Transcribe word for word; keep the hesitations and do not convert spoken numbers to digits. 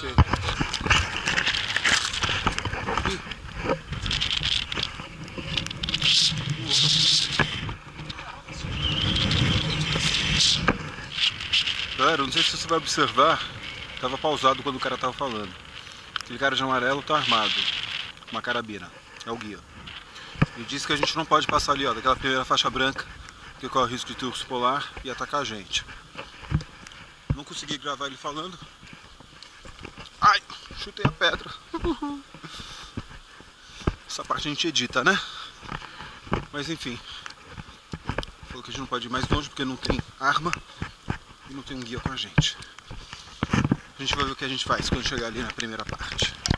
ele. Galera, não sei se você vai observar, tava pausado quando o cara tava falando. Aquele cara de amarelo tá armado, com uma carabina, é o guia. Ele disse que a gente não pode passar ali, ó, daquela primeira faixa branca, porque corre o risco de ter urso polar e atacar a gente. Não consegui gravar ele falando. Ai, chutei a pedra. Essa parte a gente edita, né? Mas enfim, falou que a gente não pode ir mais longe porque não tem arma e não tem um guia com a gente. A gente vai ver o que a gente faz quando chegar ali na primeira parte.